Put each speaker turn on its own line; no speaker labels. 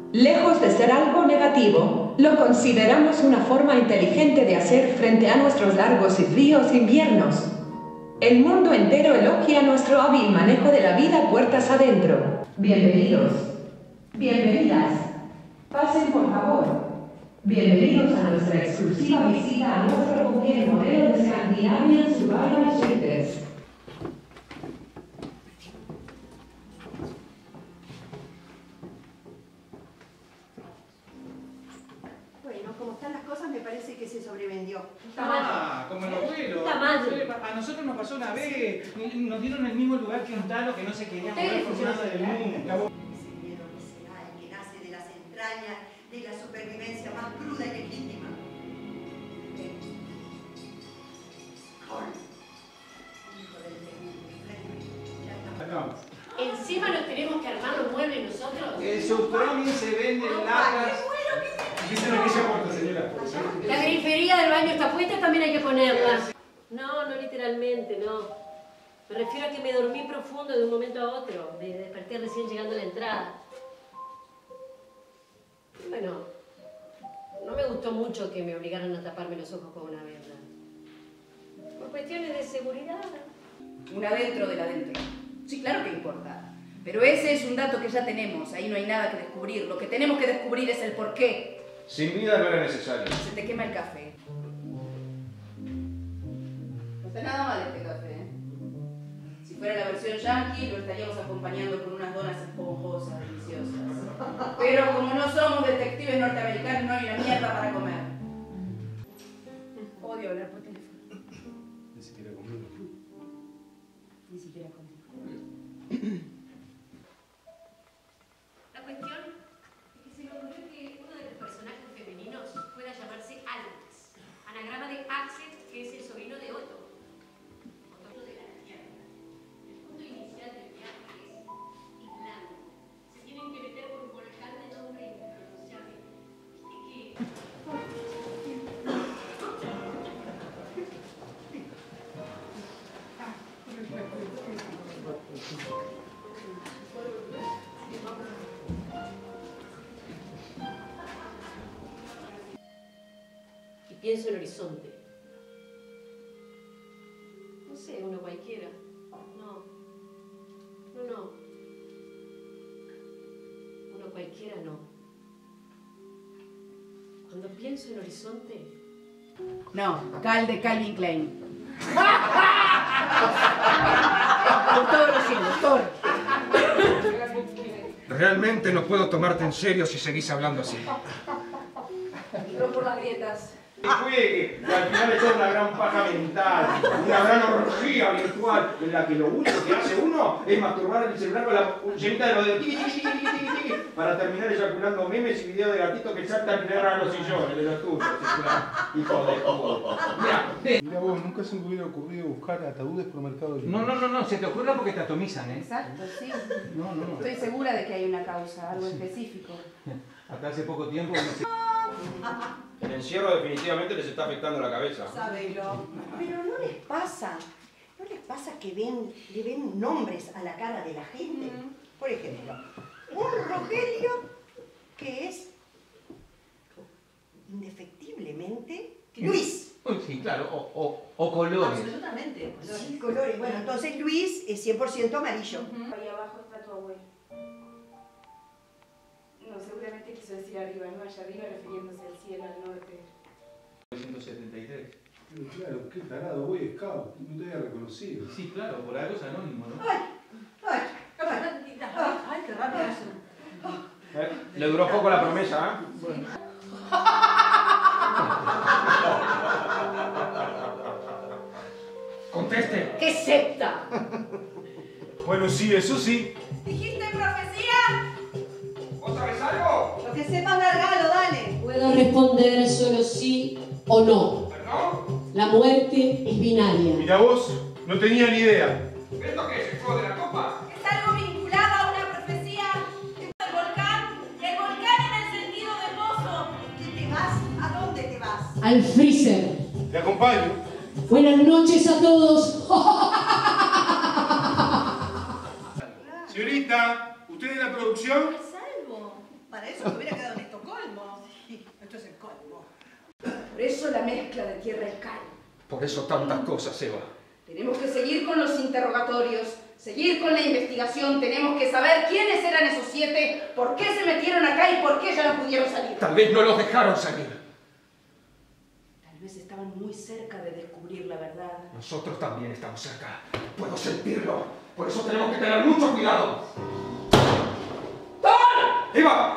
Lejos de ser algo negativo, lo consideramos una forma inteligente de hacer frente a nuestros largos y fríos inviernos. El mundo entero elogia nuestro hábil manejo de la vida puertas adentro. Bienvenidos. Bienvenidas. Pasen por favor. Bienvenidos a nuestra exclusiva visita a nuestro buque modelo de Scandinavian Survival Shelters.
Bueno, como están las cosas, me parece que se sobrevendió.
Como el abuelo.
Está mal.
A nosotros nos pasó una vez. Nos dieron el mismo lugar que un talo que no se quería mover por nada del mundo.
Ese miedo visceral que nace de las entrañas de la supervivencia más cruda y legítima. Hijo del demonio.
Encima nos tenemos que armar los muebles nosotros.
El subtromin se vende en latas. Dicen que se ha muerto, señora.
La grifería del baño está puesta, también hay que ponerla. No, no literalmente, no. Me refiero a que me dormí profundo de un momento a otro. Me desperté recién llegando a la entrada. Bueno, no me gustó mucho que me obligaran a taparme los ojos con una venda. Por cuestiones de seguridad.
Un adentro del adentro. Sí, claro que importa. Pero ese es un dato que ya tenemos. Ahí no hay nada que descubrir. Lo que tenemos que descubrir es el porqué.
Sin vida no era necesario.
Se te quema el café. No está nada mal este café, ¿eh? Si fuera la versión yankee, lo estaríamos acompañando con unas donas esponjosas, deliciosas. Pero como no somos detectives norteamericanos, no hay una mierda para comer. Odio hablar por teléfono.
Ni siquiera conmigo.
Ni siquiera contigo.
La cuestión es que se me ocurrió que uno de los personajes femeninos pueda llamarse Alex, anagrama de Axel, que es el sobrino de Otto. Otto de la Tierra. El punto inicial del viaje es Islandia. Se tienen que meter por un volcán de nombre impronunciable. ¿Viste que? Y pienso en el horizonte. No sé, uno cualquiera. No. Uno cualquiera no. Cuando pienso en horizonte...
No, Cal de Calvin Klein. Por todos los cielos, Thor.
Realmente no puedo tomarte en serio si seguís hablando así.
No por las grietas.
Y juegue, que al final es una gran paja mental, una gran orgía virtual, en la que lo único que hace uno es masturbar el celular con la llenita de los dedos, tiqui, tiqui, tiqui, tiqui, tiqui, para terminar eyaculando memes y videos de gatitos que saltan y le agarran los sillones de los tuyos. Hijo de puta.
Mira vos, nunca se me hubiera ocurrido buscar ataúdes por Mercado Libre.
No, se te ocurra porque te atomizan, ¿eh?
Exacto, sí.
No.
Estoy segura de que hay una causa, algo específico.
Hasta hace poco tiempo...
El encierro definitivamente les está afectando la cabeza.
Sábelo. Pero ¿no les pasa que le ven nombres a la cara de la gente? Por ejemplo, un Rogelio que es indefectiblemente Luis.
Sí, claro, o colores.
Absolutamente. Sí, colores. Bueno, entonces Luis es 100% amarillo.
Ahí abajo está tu abuelo. No, seguramente quiso decir arriba, ¿no? Allá arriba refiriéndose al cielo, al norte.
1973.
Pero claro, qué tarado, Boy Scout, no te había reconocido.
Sí, claro, por algo es anónimo, ¿no?
Ay, qué rápido eso.
Le duró poco la promesa, ¿eh?
Bueno.
¡Conteste!
¡Qué secta!
Bueno, sí, eso sí.
¿Dijiste profecía?
¿Vos sabés algo?
Lo que sepas largalo, dale.
Puedo responder solo sí o no.
¿Perdón?
La muerte es binaria.
Mira vos, no tenía ni idea.
¿Esto qué es? ¿El juego de la copa?
¿Es algo vinculado a una profecía? ¿El volcán? El volcán en el sentido de pozo.
¿Qué te vas? ¿A dónde te vas?
Al freezer.
Te acompaño.
Buenas noches a todos.
Señorita, ¿usted de la producción?
Salvo.
Para eso me hubiera quedado en Estocolmo. Y esto es el colmo.
Por eso la mezcla de tierra y cal.
Por eso tantas cosas, Eva.
Tenemos que seguir con los interrogatorios, seguir con la investigación. Tenemos que saber quiénes eran esos 7, por qué se metieron acá y por qué ya no pudieron salir.
Tal vez no los dejaron salir.
Tal vez estaban muy cerca de descubrir la verdad.
Nosotros también estamos cerca. Puedo sentirlo. Por eso tenemos que tener mucho cuidado. ¡Thor! ¡Eva!